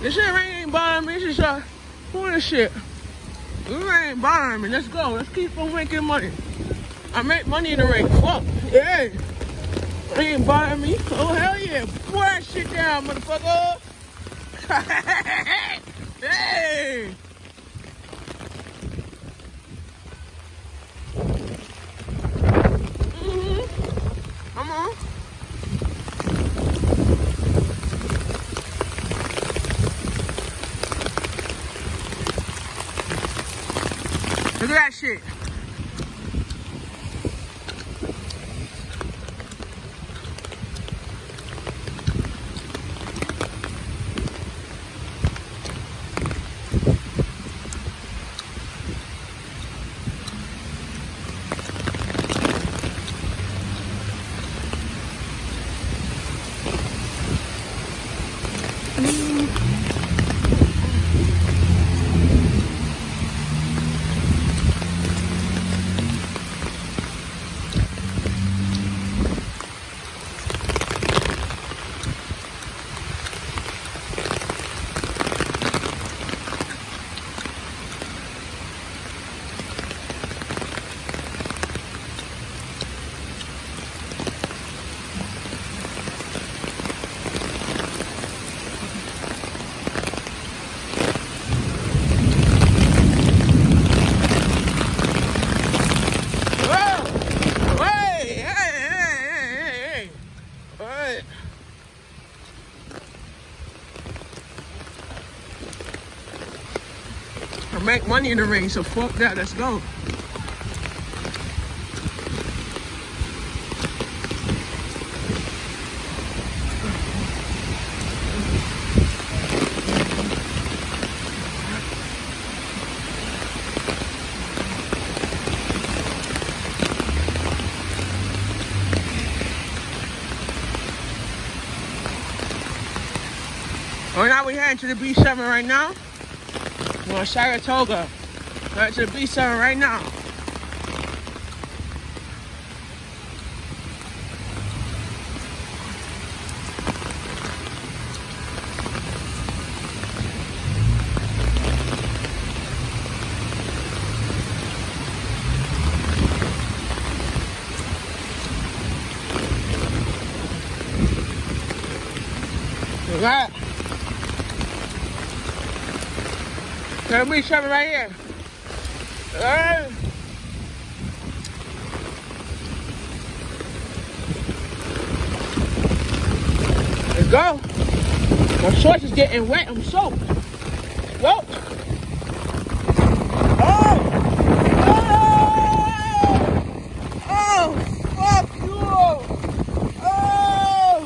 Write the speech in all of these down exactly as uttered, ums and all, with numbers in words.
This shit ain't bothering me. This is uh, doing this shit. This ain't bothering me. Let's go. Let's keep on making money. I make money in the ring. Fuck. Yeah. It ain't bothering me. Oh, hell yeah. Pour that shit down, motherfucker. Hey. Mm-hmm. Come on. Look at that shit. Make money in the ring, so fuck that, let's go. Oh, now we're heading to the B seven right now. We're on Saratoga. Right to the B seven right now. Look at that. There's B seven right here. Alright. Let's go. My shorts is getting wet. I'm soaked. Go. Oh! Oh! Oh! Fuck you! Oh!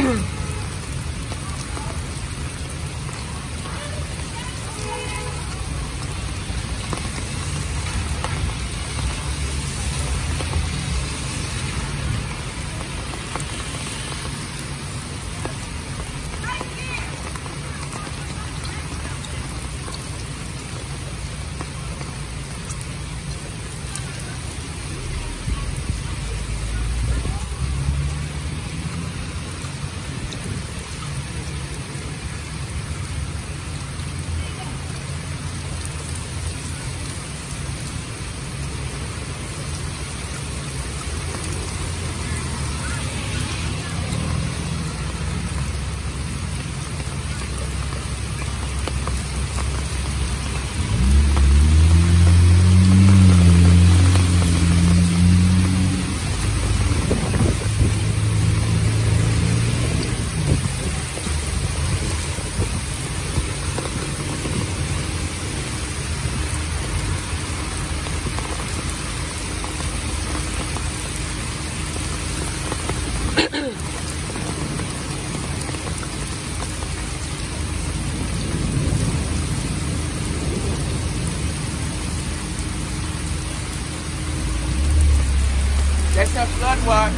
That's a flood watch.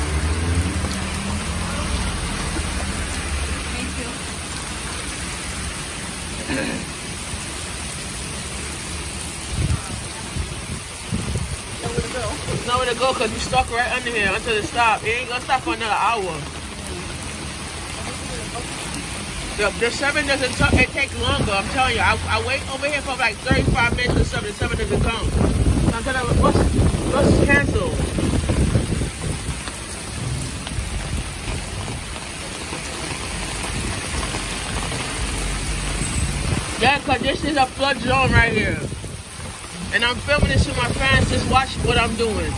Thank you. Nowhere to go. There's nowhere to go because you stuck right under here until it stops. It ain't gonna stop for another hour. The, the seven doesn't t it takes longer. I'm telling you. I, I wait over here for like thirty-five minutes or something. The seven doesn't come. I'm telling you, bus, bus is canceled. Yeah, because this is a flood zone right here. And I'm filming this with my fans. Just watch what I'm doing.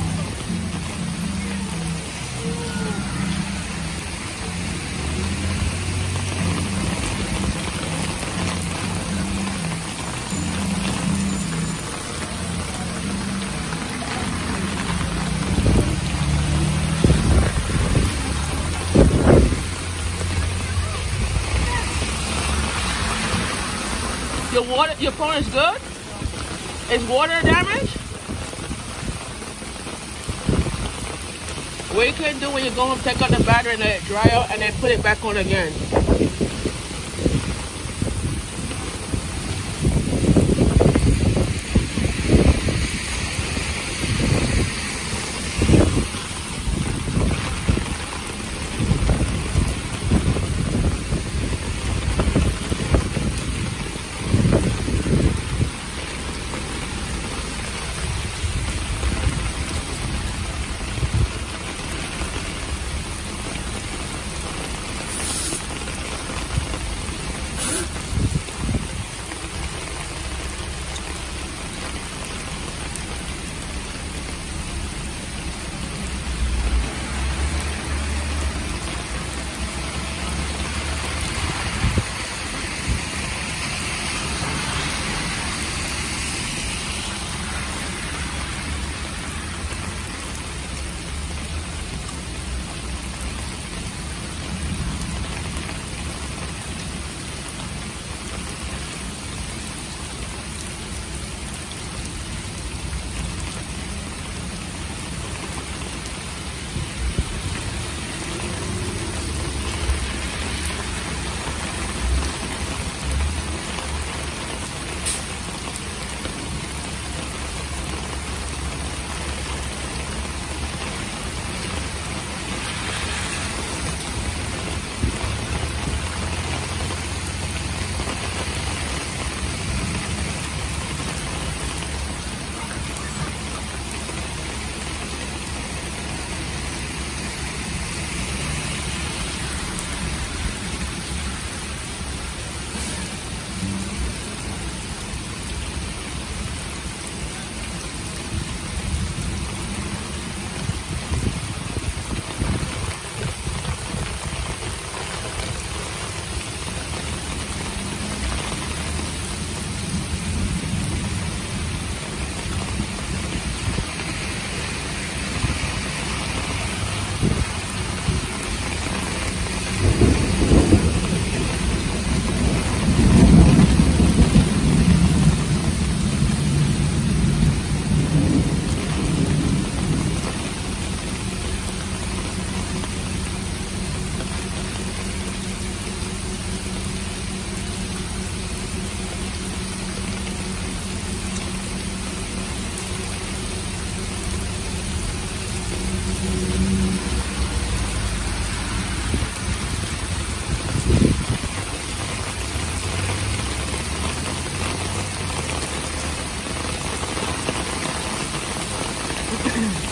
Your water, your phone is good? Is water damaged? What you can do when you go home, take out the battery and let it dry out and then put it back on again. Mm.